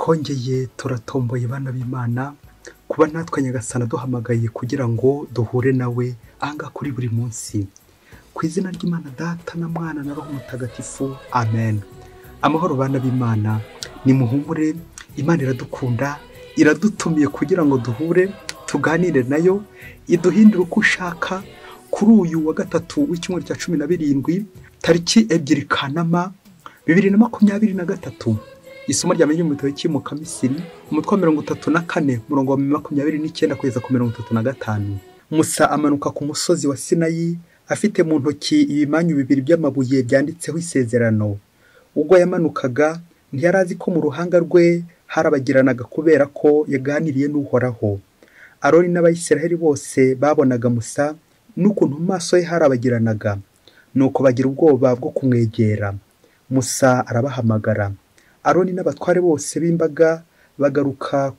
twongeye turatomboye bana b'Imana kuba natwe Nyagasana duhamagaye kugira ngo duhure nawe anga kuri buri munsi. Ku izina ry'Imana Data na Mwana na Roho Mutagatifu, amen. Amahoro bana b'Imana, ni muhumure, Imana iradukunda, iradutumiye kugira ngo duhure tuganire nayo, iduhindure uko ushaka. Kuri uyu wa gatatu w'icyumweru cya 17 tariki 2 Kanama 2023, isomo ryamenye mu gitabo cy'imuka Misiri, umutwe wa 34 murongo wa 29 kugeza ku 35. Musa amanuka ku musozi wa Sinayi afite mu ntoki ibimanyu bibiri by'amabuye byanditseho isezerano. Ubwo yamanukaga ntiyarazi ko mu ruhanga rwe harabagiranaga kubera ko yaganiriye n'Uhoraho. Aroni n'Abayisiraheli bose babonaga Musa n'ukuntu mu maso ye harabagiranaga, nuko bagira ubwoba bwo kumwegera. Musa arabahamagara. Aroni n'abatware bose b'imbaga bagaruka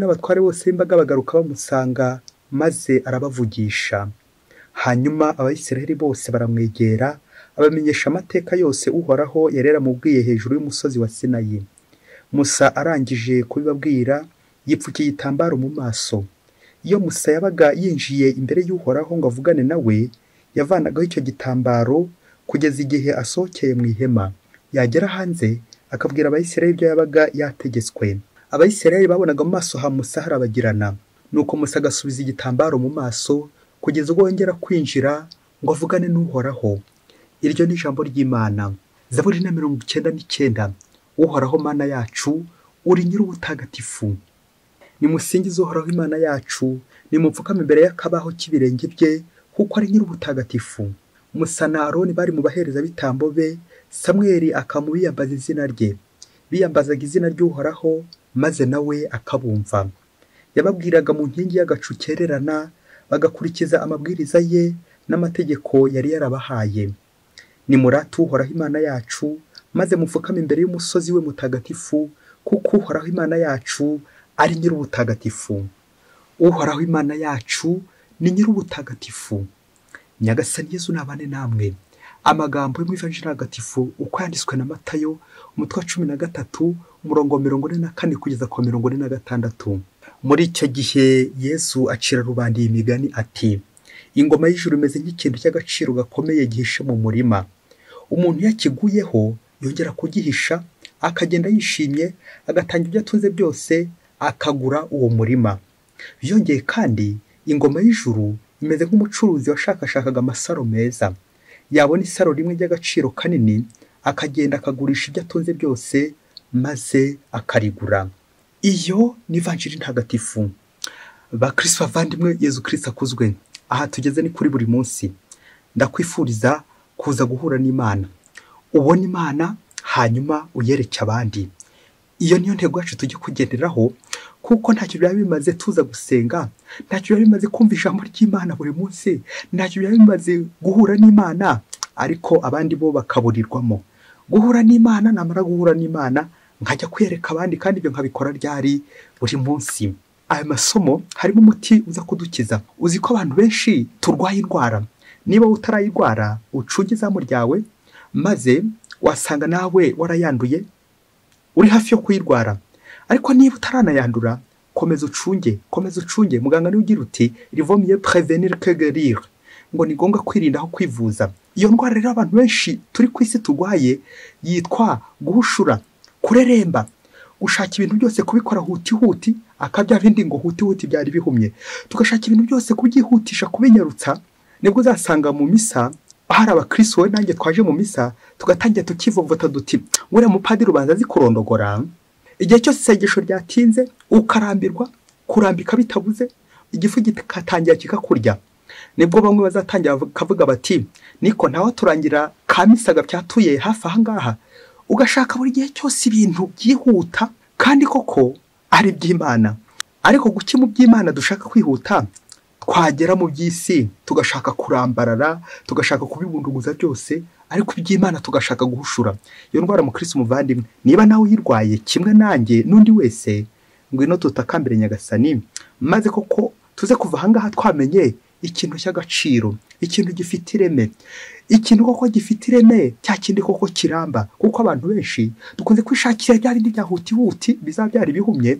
bamusanga, maze arabavugisha. Hanyuma Abayisiraheli bose baramwegera, abamenyesha amateka yose Uhoraho yari yaramubwiye hejuru y'umusozi wa Sinayi. Musa arangije kubibabwira, yipfukiye igitambaro mu maso. Iyo Musa yabaga yinjiye imbere y'Uhoraho ngo avugane nawe, yavanagaho icyo gitambaro kugeza igihe asohokeye mu ihema. Yagera hanze akabwira Abayisiraheli ibyo yabaga yategetswe. Abayisiraheli babonaga mu maso ha Musa harabagirana, nuko Musa agasubiza igitambaro mu maso kugeza ubwo yongera kwinjira ngo avugane n'Uhoraho. Iryo ni ijambo ry'Imana. Zaburi 99. Uhoraho Mana yacu, uri nyir'ubutagatifu. Nimusingize Uhoraho Imana yacu, nimupfukame imbere y'akabaho cy'ibirenge bye, kuko ari nyir'ubutagatifu. Musa na Aroni bari mu bahereza bitambo be, Samweli akamubiyambaza izina rye. Biyambazaga izina ry'Uhoraho, maze nawe akabumva. Yababwiraga mu nkingi y'agacu kererana, bagakurikiza amabwiriza ye n'amategeko yari yarabahaye. Nimurate Uhoraho Imana yacu, maze mupfukame imbere y'umusozi we mutagatifu, kuko Uhoraho Imana yacu ari nyir'ubutagatifu. Uhoraho Imana yacu ni nyir'ubutagatifu. Nyagasani Yesu nabane namwe. Amagambo yo mu Ivanjiri ntagatifu uko yanditswe na Matayo, umutwe wa 13 umurongo wa 44 kugeza ku 46. Muri icyo gihe Yesu acira rubanda iyi migani ati: ingoma y'ijuru imeze nk'ikintu cy'agaciro gakomeye gihishe mu murima. Umuntu yakiguyeho yongera kugihisha, akagenda yishimye, agatanga ibyo atunze byose, akagura uwo murima. Byongeye kandi ingoma y'ijuru imeze nk'umucuruzi washakashakaga amasaro meza. Yabona isaro rimwe ry'agaciro kanini, akagenda akagurisha ibyo atunze byose, maze akarigura. Iyo ni Ivanjiri ntagatifu. Bakristo bavandimwe, Yesu Kristo akuzwe. Aha tugeze ni kuri buri munsi. Ndakwifuriza kuza guhura n'Imana. Ubona Imana hanyuma uyereke abandi. Iyo niyo ntego yacu tujye kugenderaho, kuko ntacyo byaba bimaze tuza gusenga, ntacyo byaba bimaze kumva ijambo ry'Imana buri munsi, ntacyo byaba bimaze guhura n'Imana, ariko abandi bo bakaburirwamo. Guhura n'Imana, namara guhura n'Imana nkajya kwiyereka abandi, kandi ibyo nkabikora ryari? Buri munsi. Aya masomo harimo umuti uza kudukiza. Uzi ko abantu benshi turwaye indwara. Niba utarayirwara, ucunge izamu ryawe, maze wasanga nawe warayanduye, uri hafi yo kuyirwara. Ariko niba utaranayandura, komeza ucunge. Muganga niwe ugira uti il vaut mieux prévenir que guérir, ngo ni ngombwa kwirinda aho kwivuza. Iyo ndwara rero abantu benshi turi ku isi turwaye yitwa guhushura, kureremba, gushaka ibintu byose kubikora huti, akabya bindi ngo huti byari bihumye. Tugashaka ibintu byose kubyihutisha, kubinyarutsa. Nibwo uzasanga mu misa hari abakristo, we nanjye twaje mu misa tugatangira tukivovota duti nguriya mupadiri ubanza azi kurondogora. Igihe cyose isengesho ryatinze ukarambirwa, kurambika bitabuze, igifu gikatangira kikakurya. Nibwo bamwe bazatangira kavuga bati niko ntaho turangira kamisaga byatuye hafi aha ngaha. Ugashaka buri gihe cyose ibintu byihuta, kandi koko ari by'Imana. Ariko guki mu by'Imana dushaka kwihuta, twagera mu by'isi tugashaka kurambarara, tugashaka kubibunduguza byose, ariko iby'Imana tugashaka guhushura. Iyo ndwara mu Kristo muvandimwe, niba nawe uyirwaye kimwe nanjye n'undi wese, ngwino tutakambire Nyagasani, maze koko tuze kuva aha ngaha twamenye ikintu cy'agaciro. ikintu gifite ireme, ikintu koko gifite ireme, cya kindi koko kiramba. Kuko abantu benshi dukunze kwishakira bya bindi bya hutihuti bizaba byari bihumye,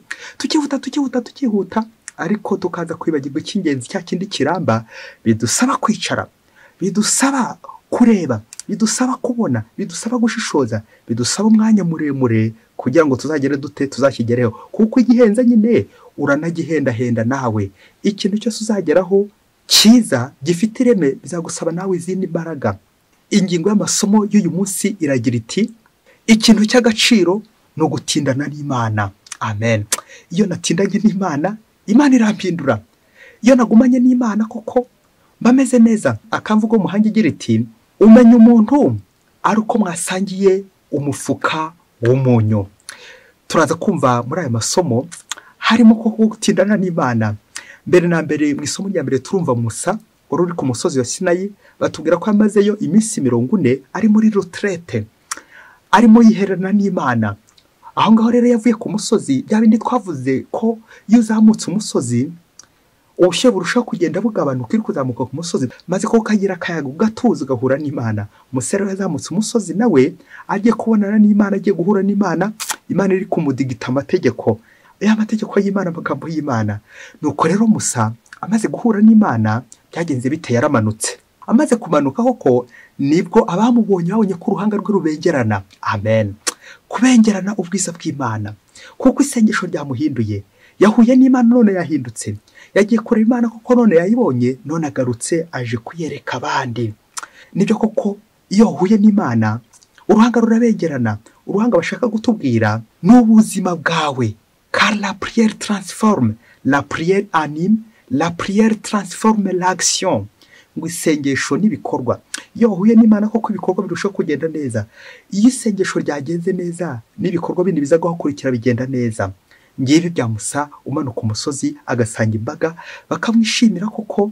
tukihuta, ariko tukaza kwibagirwa icy'ingenzi, cya kindi kiramba, bidusaba kwicara, bidusaba kureba, bidusaba kubona, bidusaba gushishoza, bidusaba umwanya muremure kugira ngo tuzagere dute tuzakigereho. Kuko igihenze nyine uranagihendahenda nawe. Ikintu cyose uzageraho cyiza gifite ireme bizagusaba nawe izindi mbaraga. Ingingo y'amasomo y'uyu munsi iragira iti ikintu cy'agaciro no gutindana n'Imana. Amen. Iyo natindanye n'Imana, Imana irampindura. Iyo nagumanye n'Imana koko bameze neza. Akamvugo umuhangi igira iti umenya umuntu ari uko mwasangiye umufuka w'umunyu. Turaza kumva muri aya masomo harimo ko gutindana n'Imana. Mbere na mbere mu isomo rya mbere turumva Musa wari uri ku musozi wa Sinayi, batubwira ko amazeyo iminsi 40 ari muri retraite, arimo yiherana n'Imana. Aho ngaho rero yavuye ku musozi, bya bindi twavuze ko iyo uzamutse umusozi ubushyuhe burushaho kugenda bugabanuka uri kuzamuka ku musozi, maze ko kagira akayaga ugatuza ugahura n'Imana. Umusore yazamutse umusozi nawe agiye kubonana n'Imana, agiye guhura n'Imana. Imana iri kumudigita amategeko, amategeko y'Imana, amagambo y'Imana. Nuko rero Musa amaze guhura n'Imana byagenze bite? Yaramanutse. Amaze kumanuka koko nibwo abamubonye babonye ko uruhanga rwe rubengerana. Amen. Kubengerana ubwiza bw'Imana, kuko isengesho ryamuhinduye. Yahuye n'Imana none yahindutse, yagiye kureba Imana kuko none yayibonye, none agarutse aje kuyereka abandi. Nibyo koko iyo uhuye n'Imana uruhanga rurabengerana. Uruhanga bashaka gutubwira n'ubuzima bwawe. Car la prière transforme, la prière anime, la prière transforme l'action. Ngo isengesho n'ibikorwa. Iyo uhuye n'Imana koko ibikorwa birushaho kugenda neza. Iyo isengesho ryagenze neza n'ibikorwa bindi biza gukurikira bigenda neza. Ngibi bya Musa umanuka umusozi agasanga imbaga bakamwishimira kuko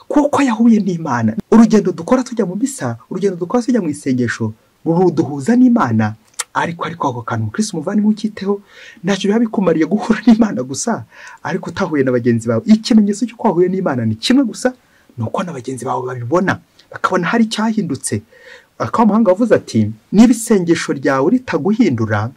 yahuye n'Imana. Urugendo dukora tujya mu misa, urugendo dukora tujya mu isengesho ruduhuza n'Imana. Ariko ako kantu umukristo umuvandimwe ukiteho, ntacyo biba bikumariye guhura n'Imana gusa ariko utahuye na bagenzi bawe. Ikimenyetso cy'uko wahuye n'Imana ni kimwe gusa, nuko na bagenzi bawe babibona, bakabona hari cyahindutse. Akamahanga wavuze ati niba isengesho ryawe ritaguhindura,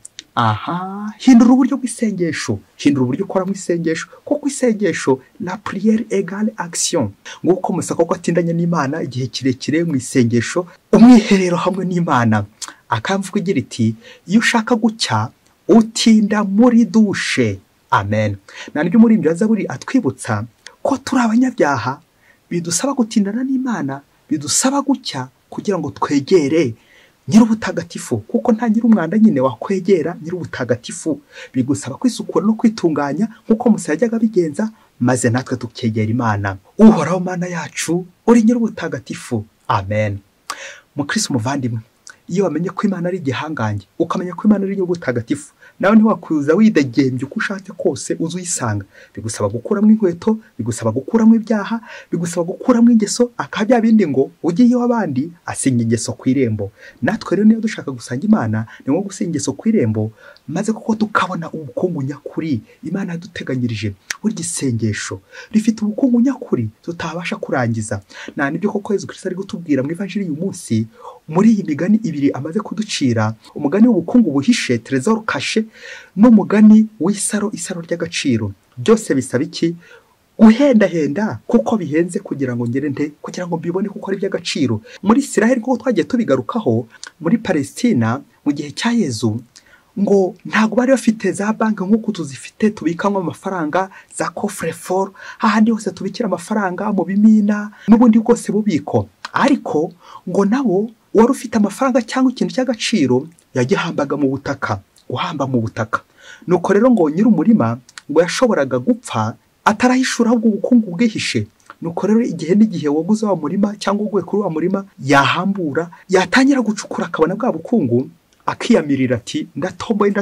hindura uburyo bw'isengesho, hindura uburyo ukora mu isengesho. Kuko isengesho la prière égale action. Nguko Musa koko atindanye n'Imana igihe kirekire mu isengesho, umwiherero hamwe n'Imana. Akamvuga igira iti iyo ushaka gucya utinda muri dushe. Amen. Nanibyo muri mbyaza buri atwibutsa ko turi abanyabyaha, bidusaba gutindana n'Imana, bidusaba gucya kugira ngo twegere nyir'ubutagatifu. Kuko nta nyir'umwanda nyine wakwegera nyir'ubutagatifu, bigusaba kwisukura no kwitunganya nk'uko Musa yajyaga bigenza, maze natwe tukegera Imana. Uhoraho Mana yacu uri nyir'ubutagatifu. Amen. Mukristo umuvandimwe, iyo wamenye ko Imana ari igihangange, ukamenya ko Imana ari nyir'ubutagatifu, nawe ntiwakwiza widegembye uko ushatse kose uzuyisanga. Bigusaba gukuramo inkweto, bigusaba gukuramo ibyaha, bigusaba gukuramo ingeso. Akabya bindi ngo ugiye abandi asinga ingeso ku irembo. Natwe rero niyo dushaka gusanga Imana ni nko gusinga ingeso ku irembo, maze kuko tukabona ubukungu nyakuri Imana yaduteganyirije. Buri gisengesho rifite ubukungu nyakuri tutabasha kurangiza. Na nibyo koko Yesu Kristo ari gutubwira mu evanjiri y'uyu munsi, muri iyi migani ibiri amaze kuducira, umugani w'ubukungu buhishe trésor caché n'umugani w'isaro ry'agaciro. Byose bisaba iki? Guhendahenda kuko bihenze kugira ngo ngere nte, kugira ngo mbibone kuko ari by'agaciro. Muri Israel kuko twagiye tubigarukaho, muri Palestina mu gihe cya Yezu, ngo ntago bari bafite za banki nk'uko tuzifite tubikamo amafaranga, za coffre fort, hahandi hose tubikira amafaranga mu bimina n'ubundi bwose bubiko. Ariko ngo nabo wari ufite amafaranga cyangwa ikintu cy'agaciro yagihambaga mu butaka, guhamba mu butaka. Nuko rero ngo nyir'umurima ngo yashoboraga gupfa atarahishura ahubwo ubukungu bwihishe. Nuko rero igihe n'igihe waguze wa murima cyangwa uguye kuri wa murima yahambura, yatangira gucukura akabona bwa bukungu, akiyamirira ati ndatomboye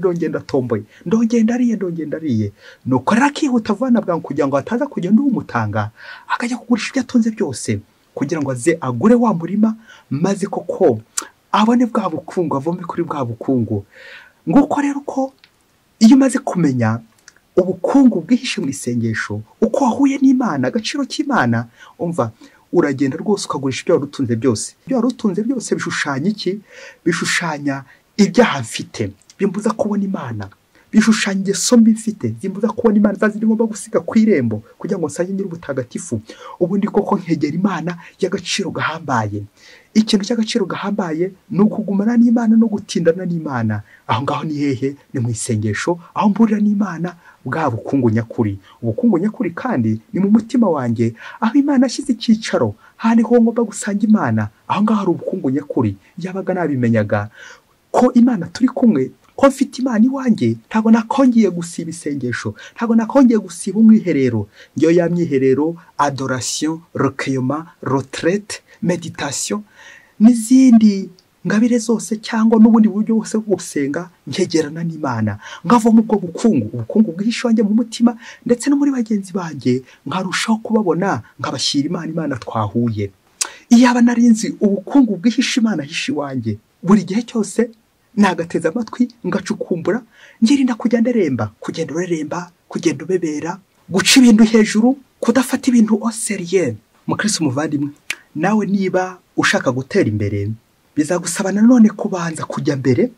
ndariye. Nuko rero akihuta avana bwangu kugira ngo ataza kugenda umutanga, akajya kugurisha ibyo atunze byose kugira ngo aze agure wa murima, maze koko abone bwa bukungu, avome kuri bwa bukungu. Nguko rero ko iyo umaze kumenya ubukungu bwihishe mu isengesho, uko wahuye n'Imana, agaciro k'Imana, umva uragenda rwose ukagurisha ibyo warutunze byose. Ibyo warutunze byose bishushanya iki? Bishushanya ibyaha mfite bimbuza kubona Imana, bishushanya ingeso mbi mfite zimbuza kubona Imana, zazindi ngomba gusiga ku irembo kugira ngo nsange nyir'ubutagatifu. Ubundi koko nkegera Imana y'agaciro gahambaye. Ikintu cy'agaciro gahambaye ni ukugumana n'Imana no gutindana n'Imana. Aho ngaho ni hehe? Ni mu isengesho, aho mburira n'Imana bwa bukungu nyakuri. Ubukungu nyakuri kandi ni mu mutima wanjye, aho Imana ashyize icyicaro, handi ho ngomba gusanga Imana. Aho ngaho hari ubukungu nyakuri. Yabaga nabimenyaga ko Imana turi kumwe, ko mfite Imana iwanjye, ntabwo nakongeye gusiba isengesho, ntabwo nakongeye gusiba umwiherero. Ngiyo ya myiherero, adoration, recueillement, retraite, meditation n'izindi ngabire zose cyangwa n'ubundi buryo bwose bwo gusenga, nkegerana n'Imana, ngavamo ubwo ubukungu bwihishe wanjye mu mutima ndetse no muri bagenzi banjye, nkarushaho kubabona, nkabashyira Imana twahuye. Iyaba narinzi ubukungu bwihishe Imana hishe wanjye, buri gihe cyose nagateza amatwi ngacukumbura, ngirinda kujya nderemba, kugenda ureremba, kugenda ubebera, guca ibintu hejuru, kudafata ibintu au sérieux. Mukristo muvandimwe, nawe niba ushaka gutera imbere, bizagusaba nanone kubanza kujya mbere,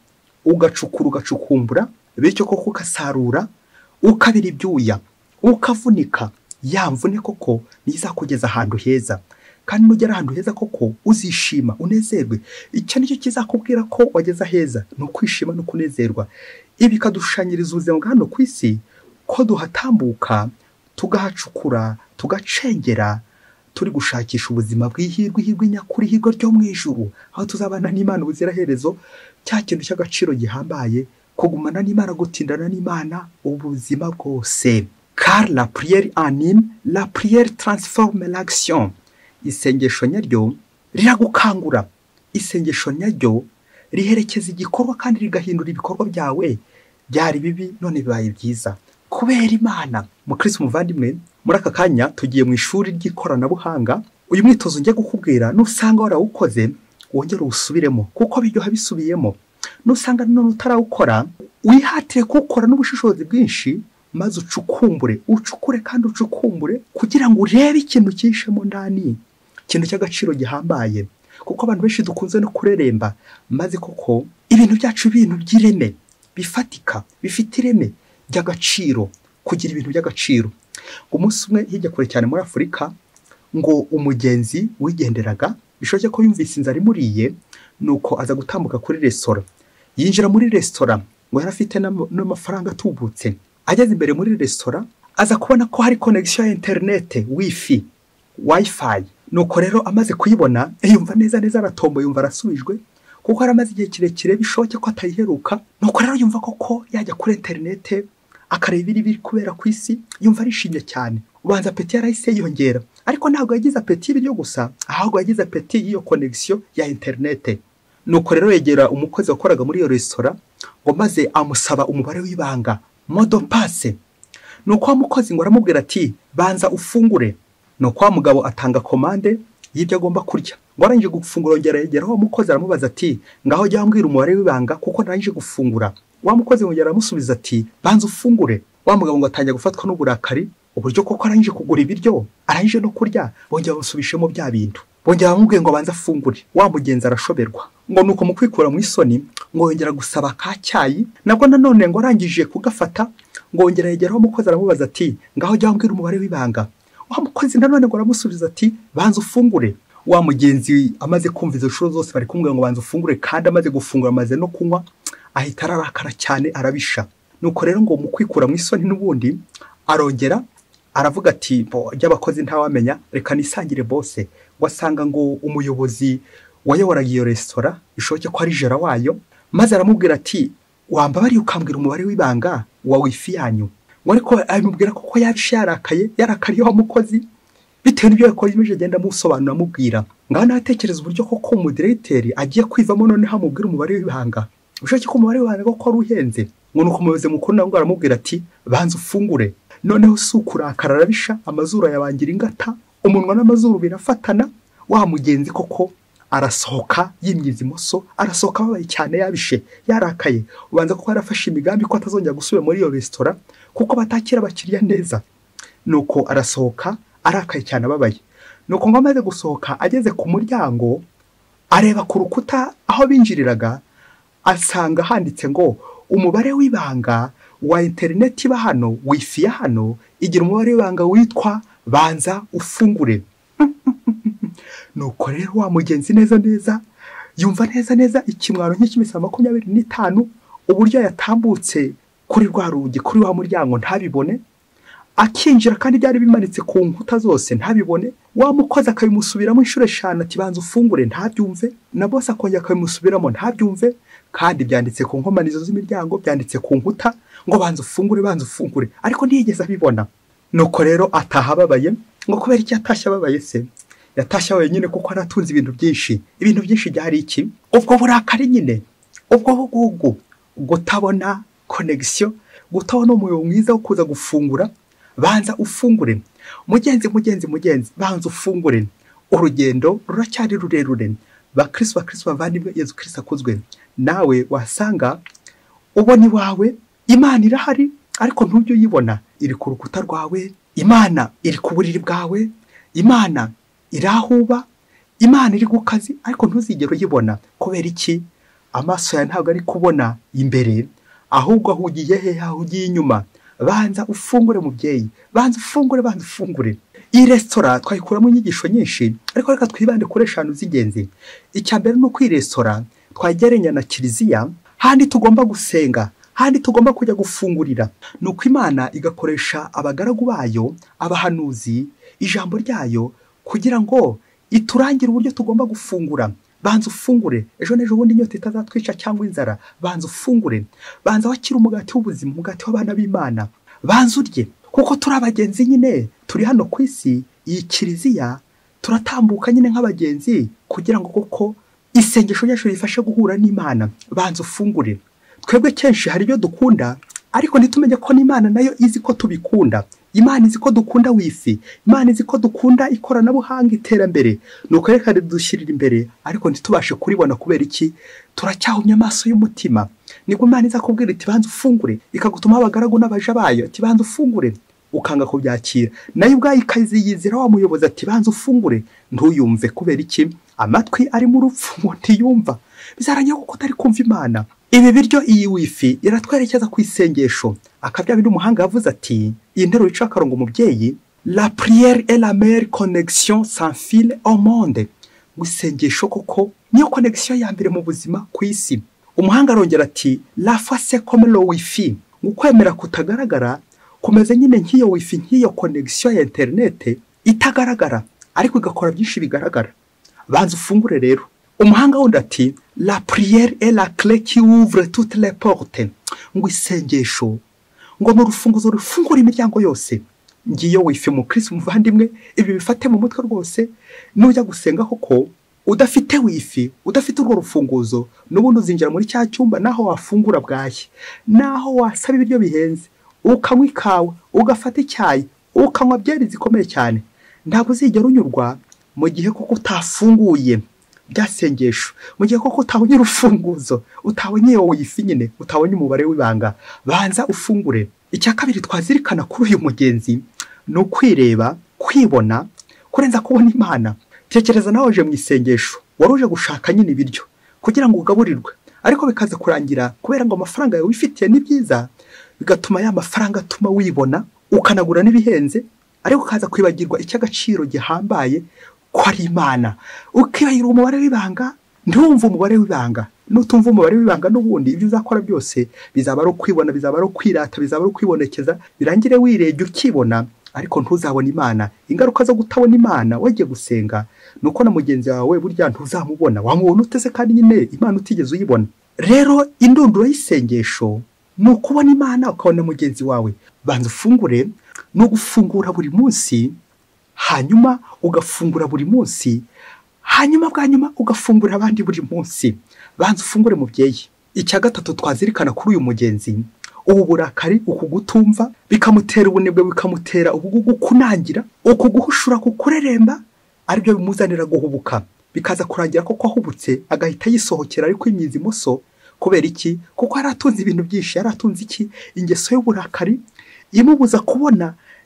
ugacukumbura, bityo koko ukasarura, ukabira ibyuya, ukavunika. Ya mvune koko nizakugeza ahantu heza, kandi nugera ahantu heza koko uzishima, unezerwe. Icyo nicyo kizakubwira ko wageza heza, ni ukwishima no kunezerwa. Ibi kadushushanyiriza ubuzima bwa hano ku isi, ko duhatambuka tugahacukura, tugacengera, turi gushakisha ubuzima bw'ihirwe nyakuri, ihirwe ryo mu ijuru, aho tuzabana n'Imana ubuziraherezo. Cya kintu cy'agaciro gihambaye, kugumana n'Imana, gutindana n'Imana ubuzima bwose. Car la prière anime, la prière transforme l'action. Isengesho nyaryo riragukangura, isengesho nyaryo riherekeza igikorwa kandi rigahindura ibikorwa byawe byari bibi none bibaye byiza kubera Imana. Mukristo muvandimwe, muri aka kanya tugiye mu ishuri ry'ikoranabuhanga. Uyu mwitozo njye gukubwira, nusanga warawukoze wongera usubiremo kuko biryoha bisubiyemo. Nusanga none utarawukora, wihatire kuwukora n'ubushishozi bwinshi, maze ucukure kandi ucukumbure kugira ngo urebe ikintu cyishemo ndani, ikintu cy'agaciro gihambaye. Kuko abantu benshi dukunze no kureremba, maze koko ibintu byacu ibintu by'ireme, bifatika, bifite ireme ry'agaciro, kugira ibintu by'agaciro. Umunsi umwe hirya kure cyane muri Afurika, ngo umugenzi wigenderaga, bishoboke ko yumvise inzara imuriye, nuko aza gutambuka kuri restaurant. Yinjira muri restaurant, ngo yari afite n'amafaranga atubutse. Ageze imbere muri restaurant, aza kubona ko hari connection ya internet, wifi. Nuko rero amaze kuyibona, yumva neza aratombo, yumva arasubijwe, kuko aramaze igihe kirekire bishoboke ko atayiheruka. Nuko rero yumva koko yajya kuri internet akareba ibiri kubera ku isi, yumva arishimye cyane. Ubanza apeti yarahise yongera, ariko ntabwo yagize apeti y'ibiryo gusa, ahubwo yagize apeti y'iyo connection ya internet. Nuko rero yegera umukozi wakoraga muri iyo restaurant, ngo maze amusaba umubare w'ibanga, modo passe. Nuko wa mukozi ngo aramubwira ati banza ufungure. Nuko wa mugabo atanga komande y'ibyo agomba kurya. Ngo arangije gufungura yongera yegeraho umukozi aramubaza ati ngaho jya mbwira umubare w'ibanga kuko narangije gufungura. Wa mukozi yongera aramusubiza ati banza ufungure. Wa mugabo ngo atangira gufatwa n'uburakari, uburyo koko arangije kugura ibiryo, arangije no kurya, bongera basubishemo bya bintu. Bongera bamubwiye ngo banza afungure. Wa mugenzi arashoberwa. Ngo nuko mu kwikura mu isoni, ngo yongera gusaba ka cyayi, nabwo nanone ngo arangije kugafata, ngo yongera yegeraho umukozi aramubaza ati ngaho jya mbwira umubare w'ibanga. Wa mukozi nanone ngo aramusubiza ati banza ufungure. Wa mugenzi amaze kumva izo shuro zose bari kumubwira ngo banza ufungure, kandi amaze gufungura amaze no kunywa, ahita ararakara cyane arabisha. Nuko rero ngo mu kwikura mu isoni n'ubundi arongera aravuga ati ry'abakozi ntawamenya, reka nisangire bose. Wasanga ngo umuyobozi wayoboraga iyo restaurant bishoboke ko ari jera wayo, maze aramubwira ati wambabari ukambwira umubare w'ibanga wa wifi yanyu. Ngo ariko amubwira ko yabishe yarakariye wa mukozi, bitewe n'ibyo yakomeje agenda amusobanura amubwira. Ngaho natekereza uburyo koko umudirecteur agiye kwivamo none hamubwira umubare w'ibanga. Bishoboke ko umubare w'ibanga ko ari uhenze. Ngo nuko umuyobozi mukuru nawe aramubwira ati banza ufungure. Noneho sukurakara arabisha, amazuru yabangira ingata, umunwa n'amazuru birafatana. Wa mugenzi koko arasohoka yimyiza imoso, arasohoka babaye cyane yabishe, yarakaye. Ubanza ko yarafashe imigambi ko atazongera gusubira muri iyo restaurant kuko batakira abakiriya neza. Nuko arasohoka arakaye cyane ababaye. nuko ngo amaze gusohoka ageze ku muryango areba ku rukuta aho binjiriraga asanga handitse ngo umubare w'ibanga wa interineti iba hano, wifi ya hano igira umubare w'ibanga witwa banza ufungure. Nuko rero wa mugenzi neza yumva neza ikimwaro nk'ikimisa 25 uburyo yatambutse kuri rwa rugi kuri wa muryango ntabibone, akinjira kandi byari bimanitse ku nkuta zose ntabibone, wa mukozi akabimusubiramo inshuro 5 ati banza ufungure ntabyumve, na bose akongera akabimusubiramo ntabyumve, kandi byanditse ku nkomanizo z'imiryango, byanditse ku nkuta ngo banza ufungure, ariko ntiyigeze abibona. Nuko rero atahababaye ngo kubera iki yatashye ababaye se? Yatashye wenyine kuko aratunze ibintu byinshi byari iki? Ubwo burakari nyine, ubwo bugugu, gutabona connection, gutabona umuyo mwiza wo kuza gufungura. Banza ufungure mugenzi, banza ufungure. Urugendo ruracyari rurerure. Bakristo bavandimwe, Yesu Kristo akuzwe. Nawe wasanga ubona iwawe Imana irahari ariko ntujye uyibona. Iri ku rukuta rwawe, Imana iri ku buriri bwawe, Imana irahuba, Imana iri ku kazi, ariko ntuzigere uyibona. Kubera iki? Amaso ya ntabwo ari kubona imbere, ahubwo ahugiye he? Ahugiye inyuma. Banza ufungure mubyeyi, banza ufungure. Iyi resitora twayikuramo inyigisho nyinshi, ariko reka twibande kuri 5 z'ingenzi. Icyambere no kwiresitora twagerenya na kiliziya, handi tugomba gusenga, handi tugomba kujya gufungurira. Nuko Imana igakoresha abagaragu bayo, abahanuzi, ijambo ryayo kugira ngo iturangire uburyo tugomba gufungura. Banza ufungure, ejo nejo bundi inyota itazatwica cyangwa inzara. Banza ufungure, banza wakira umugati w'ubuzima, umugati w'abana b'Imana. Banza urye, kuko turi abagenzi nyine, turi hano ku isi. Iyi kiliziya turatambuka nyine nk'abagenzi kugira ngo koko isengesho ryacu rifashe guhura n'Imana. Banza ufungure. Twebwe kenshi hari ibyo dukunda, ariko ntitumenye ko n'Imana nayo izi ko tubikunda. Imana izi ko dukunda wifi, Imana izi ko dukunda ikoranabuhanga, iterambere. Nuko reka dushyirira imbere, ariko ntitubashe kuribona. Kubera iki? Turacyahumye amaso y'umutima. Nibwo Imana iza kubwira iti banza ufungure, ikagutuma abagaragu n'abaja bayo ati banza ufungure, ukanga kubyakira. Nayo ubwayo ikaziyizira wa muyobozi ati banza ufungure, ntuyumve. Kubera iki? Amatwi ari mu rupfu ntiyumva. Bizaranya kuko utari kumva Imana. Ibi biryo iyi wifi iratwerekeza ku isengesho. Akabya bindi umuhanga yavuze ati, iyi nteruro ica akarongo mubyeyi, la prière est la meilleure connexion sans fil au monde. Gusengesho koko niyo connexion ya mbere mu buzima ku isi. Umuhanga arongera ati, la foi c'est comme le wifi. Ukwemera kutagaragara kumeze nyine nk'iyo wifi, nk'iyo connexion ya internet itagaragara ariko igakora byinshi bigaragara. Banza ufungure rero. Umuhanga wundi ati, la prière est la clé qui ouvre toutes les portes. Ngo isengesho ngo n'urufunguzo rufungura imiryango yose. Ngiyo wifi mu Kristo muvandimwe, ibi bifate mu mutwe rwose. Nujya gusenga koko udafite wifi, udafite urwo rufunguzo, n'ubundi uzinjira muri cya cyumba naho wafungura bwaye, naho wasaba ibiryo bihenze, ukanywa ikawa, ugafata icyayi, ukanywa byeri zikomeye cyane, ntabwo uzigera unyurwa mu gihe koko utafunguye byasengesho, mu gihe koko utabonye urufunguzo, utabonye iyo wifi nyine, utabonye umubare w'ibanga. Banza ufungure. Icya kabiri twazirikana kuri uyu mugenzi ni ukwireba, kwibona, kurenza kubona Imana. Tekereza nawe uje mu isengesho, waruje gushaka nyine ibiryo kugira ngo ugaburirwe, ariko bikaza kurangira kubera ngo amafaranga yawe wifitiye ni byiza, bigatuma ya mafaranga atuma wibona ukanagura n'ibihenze, ariko ukaza kwibagirwa icy'agaciro gihambaye ko ari Imana. Ukibagirwa umubare w'ibanga, ntumva umubare w'ibanga. Nutumva umubare w'ibanga n'ubundi ibyo uzakora byose bizaba ari ukwibona, bizaba ari ukwirata, bizaba ari ukwibonekeza, birangire wirebye ukibona ariko ntuzabona Imana. Ingaruka zo gutabona Imana wagiye gusenga nuko na mugenzi wawe burya ntuzamubona, wamubona utese kandi nyine Imana utigeze uyibona. Rero indunduro y'isengesho ni ukubona Imana ukabona mugenzi wawe. Banza ufungure, no gufungura buri munsi, hanyuma ugafungura buri munsi, hanyuma bwa nyuma ugafungura abandi buri munsi. Banza ufungure mubyeyi. Icya gatatu twazirikana kuri uyu mugenzi, ubu burakari, ukugutumva bikamutera ubunebwe, bikamutera ubugugu, kunangira, ukuguhushura, kukureremba, aribyo bimuzanira guhubuka. Bikaza kurangira ko ahubutse agahita yisohokera ariko imyiza imoso. Kubera iki? Kuko aratunze ibintu byinshi. Yaratunze iki? Ingeso y'uburakari imubuza kubona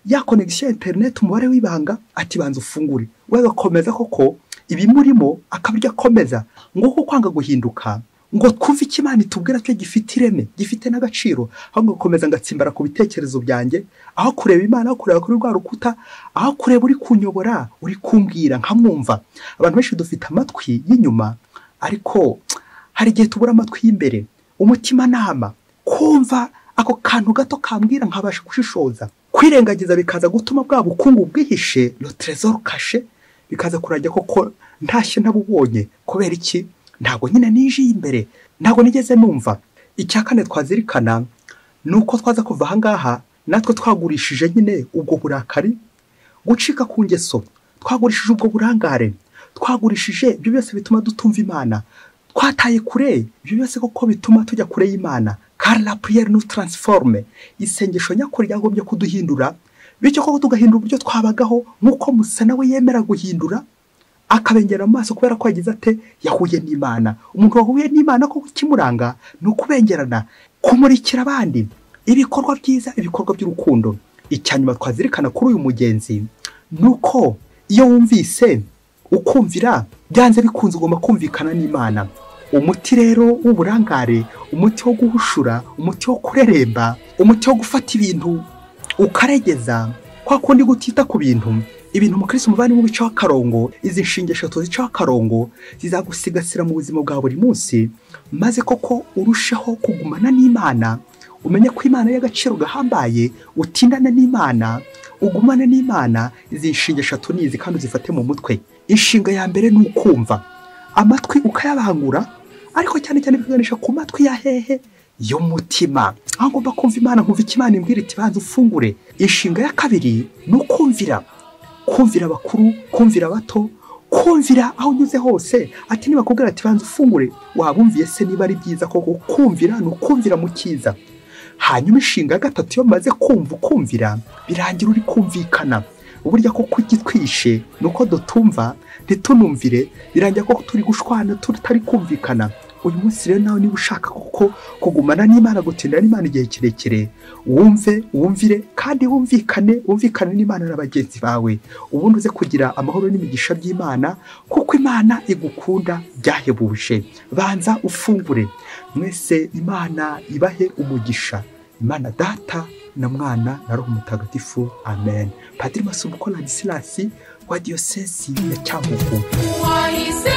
ya connection internet umubare w'ibanga ati banza ufungure we gakomeza koko ibimurimo akabirya komeza ngo ko kwanga guhinduka ngo twumve ikimana itubwira cyo gifite ireme gifite n'agaciro ahubwo gukomeza ngatsimbara ku bitekerezo byanjye aho kureba Imana aho kureba kuri rwa rukuta aho kureba uri kunyobora uri kumbwira nkamwumva. Abantu benshi dufite amatwi y'inyuma ariko hari igihe tubura amatwi y'imbere umutima nama kumva ako kantu gato kambwira nkabasha gushishoza kwirengagiza bikaza gutuma bwa bukungu bwihishe le trésor caché bikaza kurajya koko ntashye ntabubonye kubera iki ntago nyine nije imbere ntago nigeze numva. Icyakane twazirikana nuko twaza kuva hangaha natwe twagurishije nyine ubwo burakari gucika ku ngeso twagurishije ubwo burangare twagurishije ibyo byose bituma dutumva Imana twataye kure ibyo byose koko bituma tujya kure y'Imana car la prière nous transforme isengesho nyakuri yagombye kuduhindura bityo koko tugahindura uburyo twabagaho nkuko Musa nawe yemera guhindura akabengera amaso kubera ko yagize ate yahuye n'Imana. Umuntu wahuye n'Imana ko kimuranga no kubengerana kumurikira abandi ibikorwa byiza ibikorwa by'urukundo. Icyanyuma twazirikana kuri uyu mugenzi nuko iyo wumvise ukumvira byanze bikunze ugomba kumvikana n'Imana. Umuti rero w'uburangare umuti wo guhushura umuti wo kureremba umuti wo gufata ibintu ukaregeza kwa kundi gutita ku bintu ibintu mukristo mubani mu bicaho karongo izi nshingesho tuzicaho karongo zizagusigasira mu buzima bwa buri munsi maze koko urushaho kugumana n'Imana umenye ko Imana y'agaciro gahambaye utindana n'Imana ugumana n'Imana. Izi nshingesho tunizi kandi zifate mu mutwe. Inshinga ya mbere ni ukumva amatwi ukayabangura ariko cyane cyane biganisha ku matwi ya hehe y'umutima aho ngomba kumva Imana nkumva ikimana imbwira iti banza ufungure. Inshinga ya kabiri ni ukumvira kumvira abakuru kumvira abato kumvira aho unyuze hose ati niba kubwira ati banza ufungure wabumviye se niba ari byiza koko kumvira no kumvira mu cyiza. Hanyuma inshinga ya gatatu yo maze kumva ukumvira birangira uri kumvikana uburyo ko kugitwishe nuko dutumva ntitunumvire birangira ko turi gushwana tutari kumvikana. Uyu munsi rero nawe niba ushaka koko kugumana n'Imana gutindana n'Imana igihe kirekire wumvire kandi wumvikane n'Imana n'abagenzi bawe ubundi uze kugira amahoro n'imigisha by'Imana kuko Imana igukunda byahebuje. Banza ufungure mwese Imana ibahe umugisha. Imana Data na Mwana na Roho Mutagatifu amen. Padiri Masumbuko Ladislas wa Diocese ya Cyangugu.